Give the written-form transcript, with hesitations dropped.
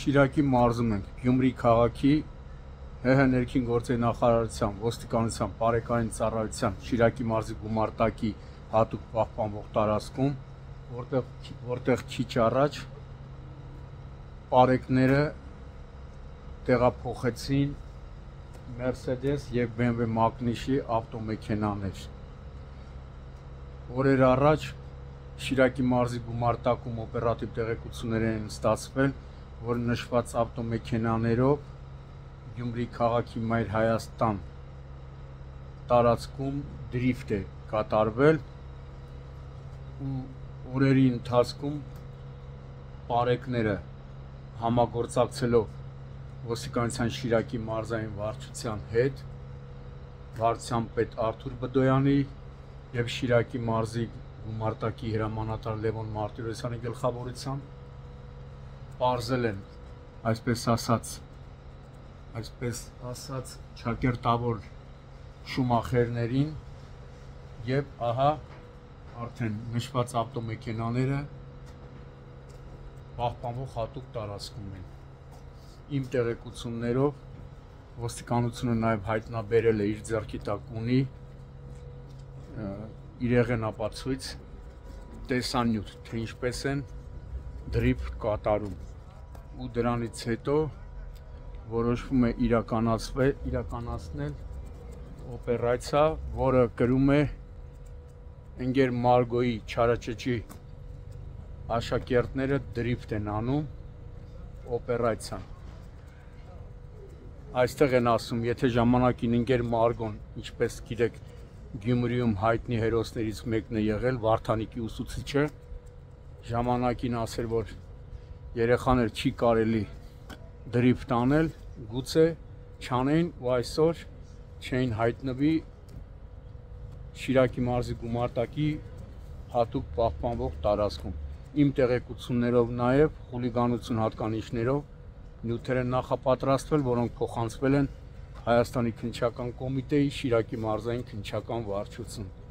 Շիրակի մարզում ենք, Գյումրի քաղաքի ՀՀ ներքին գործերի նախարարության, ոստիկանության, պարեկային ծառայողության, Շիրակի մարզի գումարտակի հատուկ պահպանվող տարածքում, որտեղ քիչ առաջ պարեկները տեղափոխեցին Mercedes եւ BMW մակնիշի ավտոմեքենաներ։ Օրեր առաջ Շիրակի մարզի գումարտակում օպերատիվ տեղեկություններ են ստացվել, որ նշված ավտոմեքենաներով Գյումրի քաղաքի Մայր Հայաստան տարածքում դրիֆթ է կատարվել ու օրերի ընթացքում պարեկները համագործակցելով ոստիկանության Շիրակի մարզային վարչության հետ վարչության պետ Արթուր Բդոյանի եւ Շիրակի մարզի գումարտակի հրամանատար Լևոն Մարտիրոսյանի գլխավորությամբ պարզել են այսպես ասած ճակերտավոր շումախերներին եւ ահա արդեն նշված ավտոմեքենաները պահպանվող հատուկ տարածքում են։ Իմ տեղեկություններով ոստիկանությունը նաեւ հայտնաբերել է իր ձեռքի տակ ունի իրեղեն ապացույց տեսանյութ, թե ինչպես են դրիֆթ կատարում ու դրանից հետո որոշվում է իրականացնել օպերացիա, որը կրում է Ընկեր Մարգոյի չարաճճի աշակերտները դրիֆթ են անում օպերացիան։ Այստեղ են ասում, եթե ժամանակին Ընկեր Մարգոն, ինչպես գիտեք, Գյումրիում հայտնի հերոսներից մեկն է եղել, Վարդանիկի ուսուցիչը, ժամանակին ասել, որ երեխաներ չի կարելի դրիֆթ անել, գուցե չանեին ու այսօր չէին հայտնվի Շիրակի մարզի գումարտակի հատուկ պահպանվող տարածքում։ Իմ տեղեկություններով նաև խուլիգանություն հատկանիշներով նյութեր են նախապատրաստվել, որոնք փոխանցվել են Հայաստանի քննչական կոմիտեի Շիրակի մարզային քննչական վարչություն։